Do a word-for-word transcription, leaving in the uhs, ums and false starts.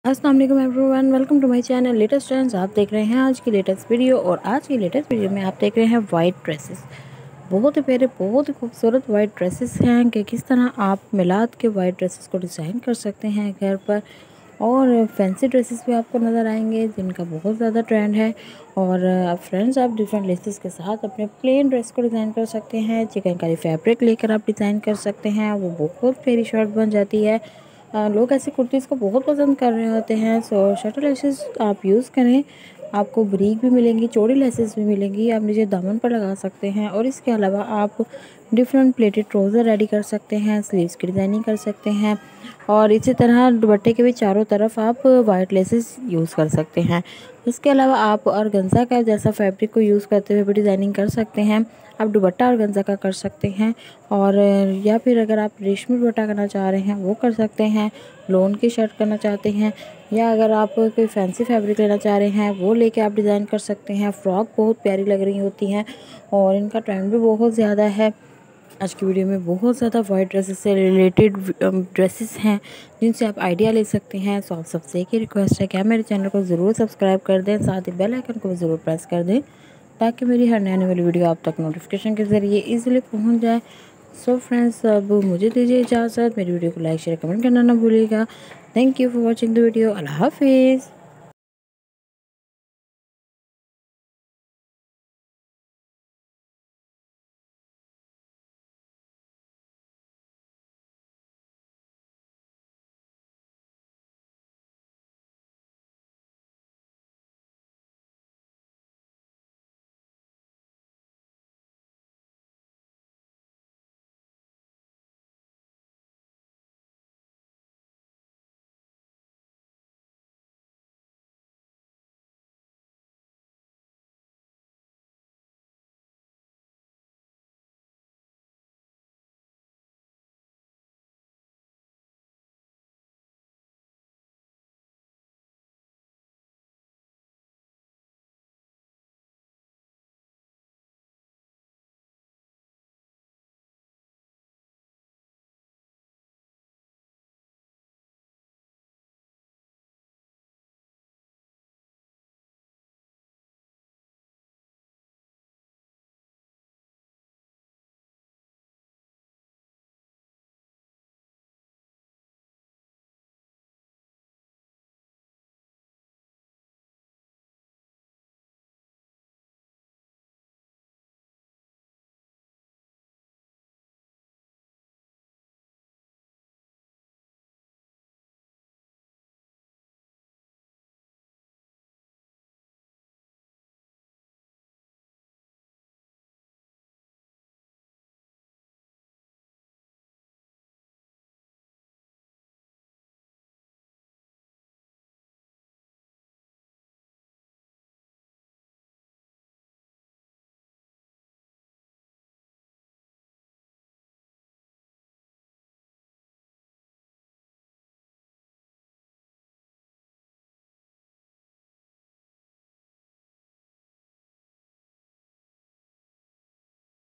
अस्सलाम वालेकुम everyone, welcome to my channel latest trends. आप देख रहे हैं आज की लेटेस्ट वीडियो और आज की लेटेस्ट वीडियो में आप देख रहे हैं वाइट ड्रेसेस। बहुत ही प्यारे, बहुत ही खूबसूरत वाइट ड्रेसेस हैं कि किस तरह आप मिलाद के वाइट ड्रेसेस को डिज़ाइन कर सकते हैं घर पर। और फैंसी ड्रेसेस भी आपको नज़र आएंगे जिनका बहुत ज़्यादा ट्रेंड है। और फ्रेंड्स, आप डिफरेंट लेसेस के साथ अपने प्लेन ड्रेस को डिज़ाइन कर सकते हैं। चिकनकारी फैब्रिक लेकर आप डिज़ाइन कर सकते हैं, वो बहुत प्यारी शर्ट बन जाती है। आ, लोग ऐसे कुर्तीज़ को बहुत पसंद कर रहे होते हैं। सो शर्ट लेसेस आप यूज़ करें, आपको ब्रीक भी मिलेंगी, चौड़ी लेसेस भी मिलेंगी, आप नीचे दामन पर लगा सकते हैं। और इसके अलावा आप डिफरेंट प्लेटेड ट्राउज़र रेडी कर सकते हैं, स्लीव्स की डिज़ाइनिंग कर सकते हैं। और इसी तरह दुपट्टे के भी चारों तरफ आप वाइट लेसेस यूज़ कर सकते हैं। इसके अलावा आप ऑर्गेन्जा का जैसा फैब्रिक को यूज़ करते हुए भी डिज़ाइनिंग कर सकते हैं। आप दुपट्टा ऑर्गेन्जा का कर सकते हैं, और या फिर अगर आप रेशमी दुपट्टा करना चाह रहे हैं वो कर सकते हैं। लोन की शर्ट करना चाहते हैं, या अगर आप कोई फैंसी फैब्रिक लेना चाह रहे हैं वो लेके आप डिज़ाइन कर सकते हैं। फ्रॉक बहुत प्यारी लग रही होती हैं और इनका ट्रेंड भी बहुत ज़्यादा है। आज की वीडियो में बहुत ज़्यादा वाइट ड्रेसेस से रिलेटेड ड्रेसेस हैं जिनसे आप आइडिया ले सकते हैं। सो आप सबसे एक ही रिक्वेस्ट है कि आप मेरे चैनल को ज़रूर सब्सक्राइब कर दें, साथ ही बेल आइकन को भी ज़रूर प्रेस कर दें ताकि मेरी हर नई आने वाली वीडियो आप तक नोटिफिकेशन के ज़रिए इजीली पहुंच जाए। सो फ्रेंड्स, अब मुझे दीजिए इजाज़त। मेरी वीडियो को लाइक शेयर कमेंट करना ना भूलिएगा। Thank you for watching the video. अल्लाह हाफिज़।